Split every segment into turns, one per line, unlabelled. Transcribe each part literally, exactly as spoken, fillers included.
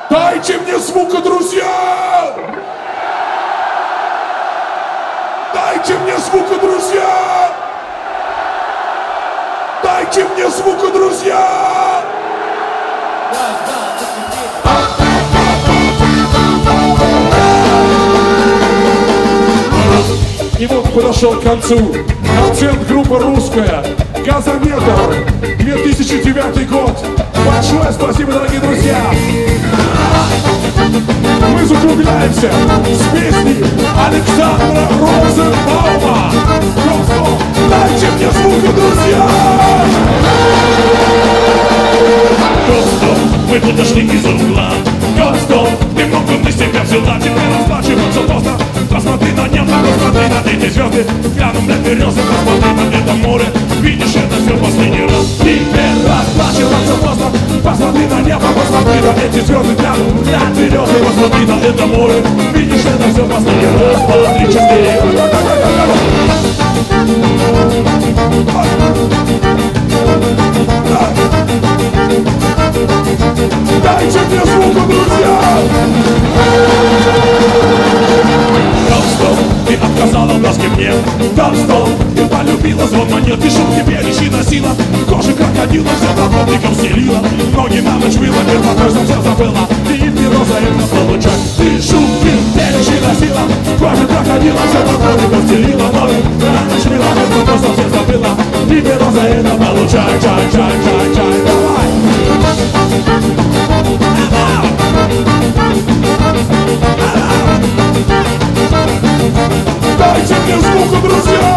Дайте мне звука, друзья! Дайте мне звука, друзья! Дайте мне звука, друзья! И вот подошел к концу концерт группы «Русская». «Газометр», две тысячи девятый год. Большое спасибо, дорогие друзья! Мы закругляемся с песней Александра Розенбаума. Просто дайте мне звука, друзья! Гостоп, мы подошли из-за угла. Гостоп, ты много на себя взяла. Теперь расплачиваться поздно. Посмотри на небо, посмотри на эти звезды. Глянув на березы, посмотри на это море. Видишь, это все последний раз. Теперь расплачиваться поздно. Посмотри на небо, посмотри на эти звезды. Глянув на березы, посмотри на это море. Видишь, это все последний раз. Посмотри частей. Дайте мне звука, друзья! Гостоп, ты отказала в ласке мне. Гостоп, ты полюбила звон монет. Ты шум тебе лечи носила. Кожа крокодила все подводником стелила. Ноги на ночь вила, первокожно все забыла. Ты и перо за это получай. Ты шум тебе лечи носила. Кожа крокодила все подводником стелила. Ноги на ночь вила, первокожно все забыла. И перо за это получай. Чай, чай, чай, чай, давай! Дайте мне звука, друзья!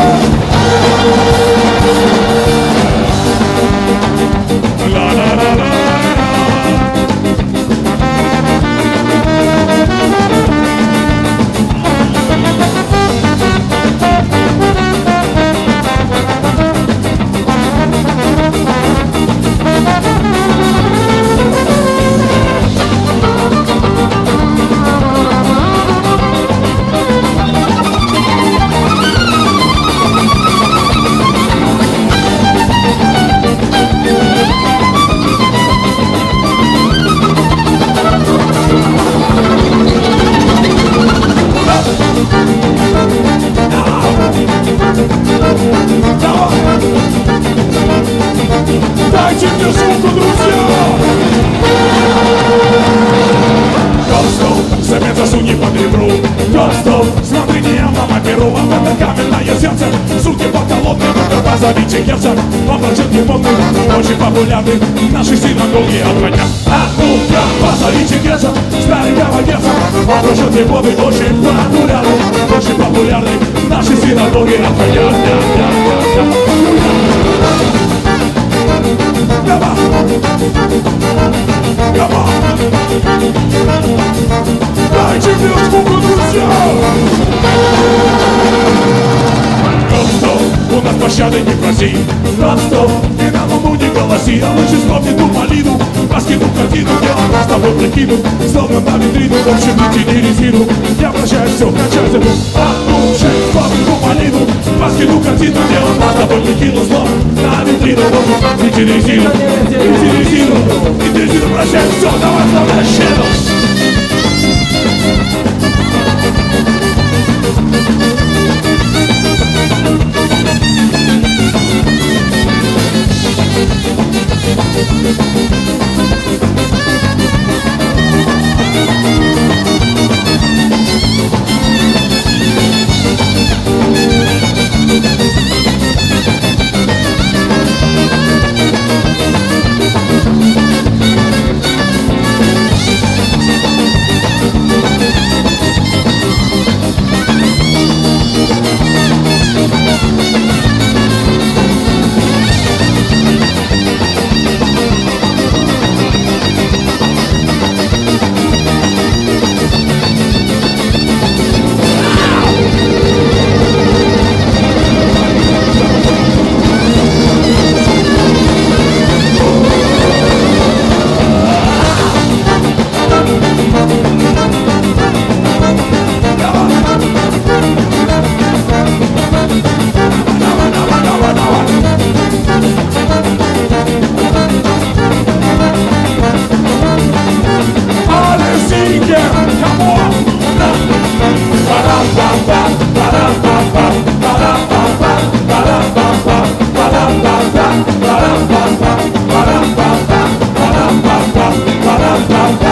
Ла-ла-ла-ла. Дайте мне звука, друзья! Гостоп, замет засуни под ребру. Гостоп, смотри не я, мама перу. А это каменное сердце, сутки под холодным. Позовите герца, он прожит модный, очень популярный в нашей синагоге от войны. А ну-ка, позовите герца, старенького герца. Он прожит модный, очень популярный, очень популярный в нашей синагоге от войны. Come on! Come on! Дайте мне звука, друзья! Гостоп, у нас пощады не проси. Гостоп, ты на луну не голоси. А лучше вспомни ту малину. Раскину картину, где она с тобой прикину. Словно на витрину, в общем, вытяни резину. Я прощаюсь, все, кончай забыл. А лучше вспомни ту малину. Раскину картину, где она с тобой прикину. Словно на витрину, в общем, вытяни резину. Вытяни резину, и резину прощай. Все, давай, вставляй щеду. ra, ra, ra.